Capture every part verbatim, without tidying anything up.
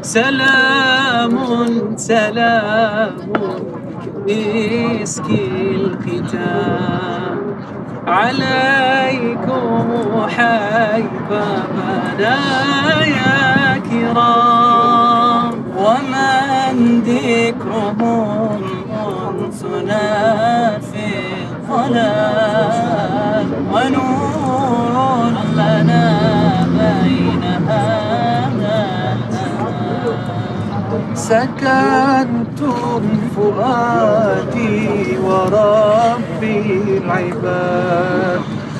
سلام سلام مسك الختام عليكم حبابنا يا كرام، ومن ذكرهم أنسنا في الظلام، ونور لنا بين هذا سكنتم فؤادي وربي العباد،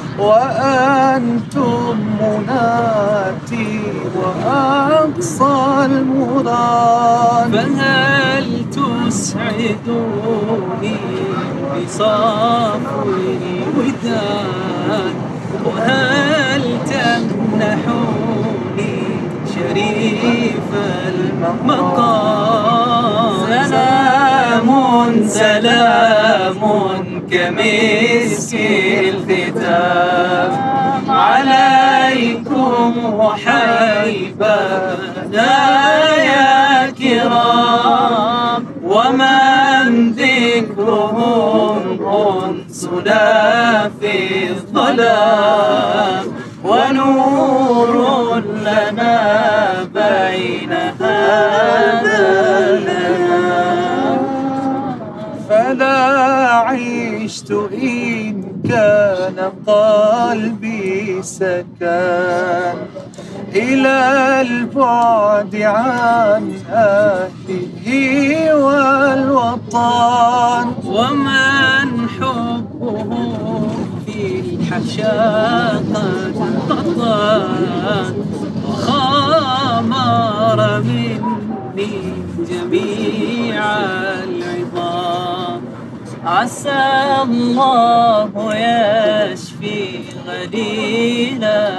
وأنتم مناتي وأقصى المراد، فهل تسعدوني بصفو الوداد، وهل تمنحوني شريف المقام؟ سلام سلام كمسك الختام عليكم حبابنا يا كرام، ومن ذكرهم أنسنا في الظلام، ونور لنا بين هذا الأنام. فلا عشت إن كان قلبي سكن إلى البعد عن أهله والوطن، ومن حبه في الحشا قد قطن، وخامر مني جميع العظام. عسى الله يشفي غليل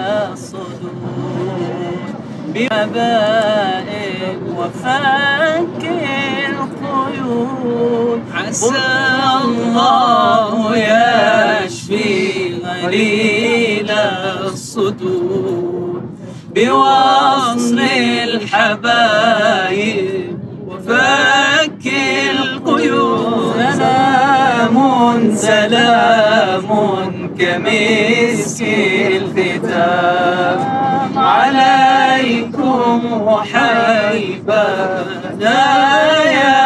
الصدور بوباء وفك القيود. عسى الله يشفي غليل الصدور بوصل الحبايب وفك القيود. سلام سلام كمسك الختام عليكم حبابنا يا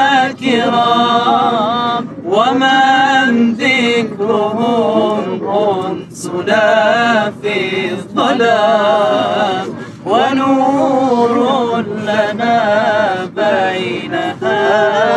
كرام، ومن ذكرهم أنسنا في الظلام، ونور لنا بين هذا